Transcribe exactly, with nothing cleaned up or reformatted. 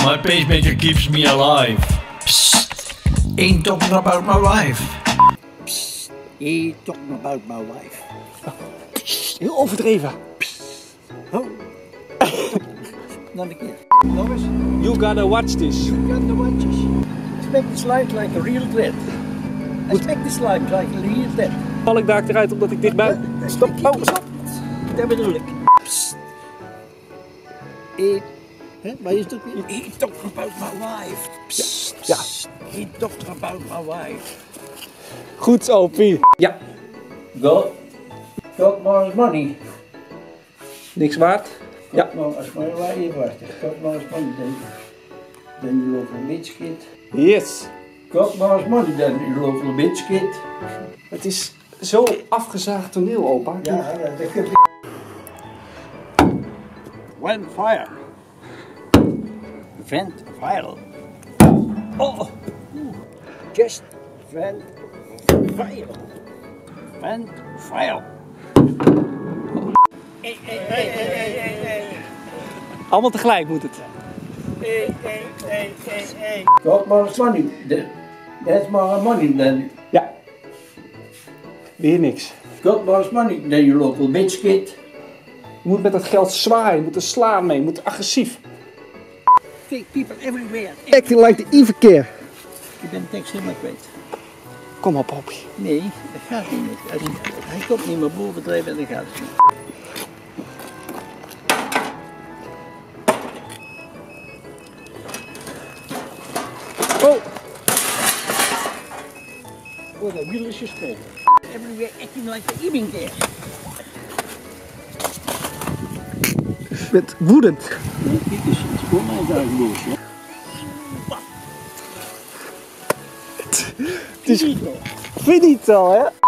My pacemaker keeps me alive. Psst. Ain't talking about my wife. Psst. Ain't talking about my wife. Heel overdreven. Oh. Nog een keer. Nog eens. You gotta watch this. You got the watches. Expect the slide like a real threat. Expect the slide like a real threat. Val ik daar eruit omdat ik dichtbij... Stop, oh, stop. Dat bedoel ik. Psst. Eet. Hè, waar is het ook weer? Ain't talking about my wife. Psst. Ja. Ain't talking about my wife. Goed zo, Piet. Ja. God. God more money. Niks waard. Ja. God als maar waar je wacht. God more money. Dan, dan je loopt een bitch kid. Yes. God more money. Dan je loopt een bitch kid. Het is zo afgezaagd toneel, opa. Ja, ja, dat kun je. When fire. Vent fire. Oh. Just vent fire. Vent fire. Hey, hey, hey, hey, hey, hey. Allemaal tegelijk moet het. Hey, hey, hey, hey, hey. God more money. That's more money than. Ja. Weer niks. God more money than your local bitch kid. Je moet met dat geld zwaaien, je moet er slaan mee, je moet agressief. Fake people everywhere. Acting like the evil care. Ik ben de tekst helemaal kwijt. Kom op, Poppy. Nee, dat gaat niet meer. Als hij, hij komt niet meer bovendrijven en dan gaat het niet. Oh! Oh, dat wiel is gesproken. Everywhere acting like the evening care. Je bent woedend. Nee, kijk eens, het is gewoon mijn dagenloos, hè. Het is finito, hè?